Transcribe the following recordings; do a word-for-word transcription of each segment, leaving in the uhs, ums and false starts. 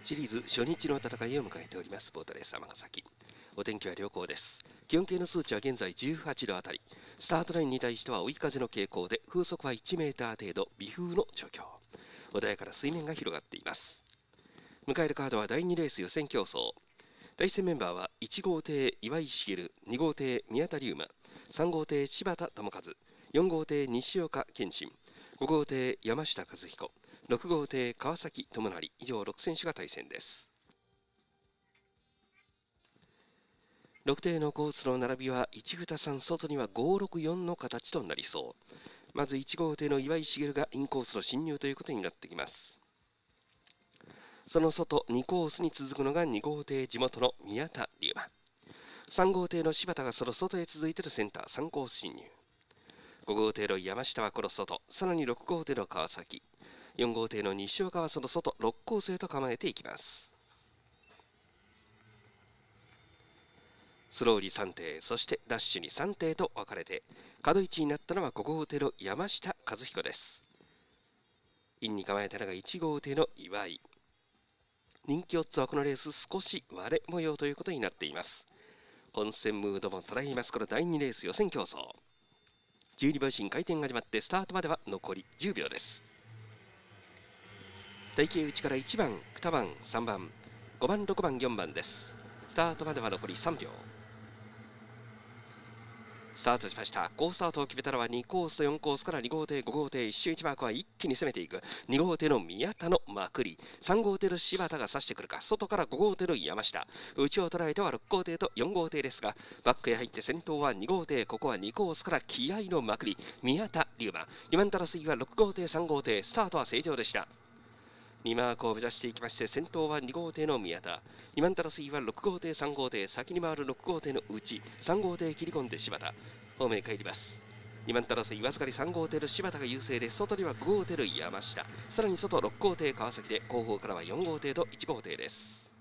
シリーズ初日の戦いを迎えておりますボートレース尼崎。お天気は良好です。気温計の数値は現在じゅうはちどあたり。スタートラインに対しては追い風の傾向で、風速はいちメーター程度、微風の状況。穏やかな水面が広がっています。迎えるカードはだいにレース予選競争。対戦メンバーはいち号艇岩井茂、に号艇宮田龍馬、さん号艇柴田智和、よん号艇西岡健信、ご号艇山下和彦、ろく号艇川崎智成、以上ろく選手が対戦です。ろく艇のコースの並びはいち、に、さん、外にはご、ろく、よんの形となりそう。まずいち号艇の岩井茂がインコースの侵入ということになってきます。その外にコースに続くのがに号艇地元の宮田龍馬、さん号艇の柴田がその外へ続いているセンターさんコース侵入、ご号艇の山下はこの外、さらにろく号艇の川崎、よん号艇の西岡はその外ろくコースへと構えていきます。スローにさん艇、そしてダッシュにさん艇と分かれて、角位置になったのはご号艇の山下和彦です。インに構えたのがいち号艇の岩井。人気オッズはこのレース少し割れ模様ということになっています。本戦ムードも漂いますこのだいにレース予選競争。じゅうにばん進回転が始まってスタートまでは残りじゅうびょうです。体型内からいちばん、にばん、さんばん、ごばん、ろくばん、よんばんです。スタートまでは残りさんびょう。スタートしました。好スタートを決めたのはにコースとよんコースからに号艇、ご号艇、一周いちマークは一気に攻めていく。に号艇の宮田のまくり、さん号艇の柴田が差してくるか、外からご号艇の山下、内を捉えてはろく号艇とよん号艇ですが、バックへ入って先頭はに号艇、ここはにコースから気合のまくり、宮田龍馬、に番手争いはろく号艇、さん号艇、スタートは正常でした。にマークを目指していきまして、先頭はに号艇の宮田、に番手争いはろく号艇、さん号艇、先に回るろく号艇の内、さん号艇切り込んで柴田、ホームへ帰ります。に番手争いわずかにさん号艇の柴田が優勢で、外にはご号艇の山下、さらに外ろく号艇川崎で、後方からはよん号艇といち号艇です。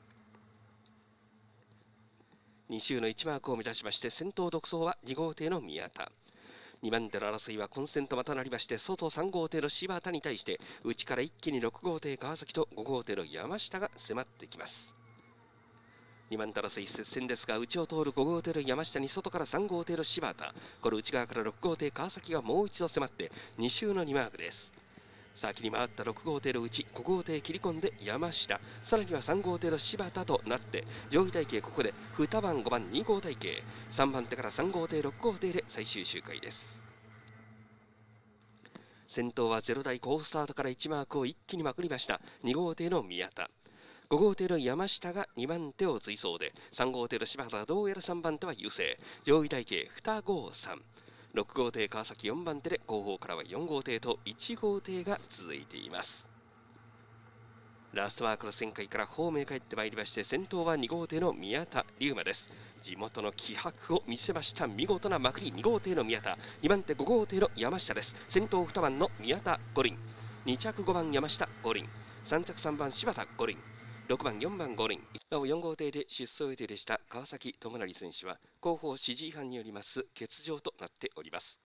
に周のいちマークを目指しまして、先頭独走はに号艇の宮田、にばん手の争いは混戦とまたなりまして、外さん号艇の柴田に対して、内から一気にろく号艇川崎とご号艇の山下が迫ってきます。にばん手争い接戦ですが、内を通るご号艇の山下に外からさん号艇の柴田、この内側からろく号艇川崎がもう一度迫ってに周のにマークです。先に回ったろく号艇の内、ご号艇切り込んで山下、さらにはさん号艇の柴田となって、上位体系ここでにばん、ごばん、に号体系、さんばん手からさん号艇、ろく号艇で最終周回です。先頭はゼロ台好スタートからいちマークを一気にまくりましたに号艇の宮田、ご号艇の山下がに番手を追走で、さん号艇の柴田がどうやらさん番手は優勢、上位体系にごさん、ろく号艇川崎よん番手で、後方からはよん号艇といち号艇が続いています。ラストワークの旋回からホームへ帰ってまいりまして、先頭はに号艇の宮田龍馬です。地元の気迫を見せました見事なまくり、に号艇の宮田、に番手ご号艇の山下です。先頭に番の宮田五輪、に着ご番山下五輪、さん着さん番柴田五輪、ろく番よん番五輪、なおよん号艇で出走予定でした川崎智成選手は後方指示違反によります欠場となっております。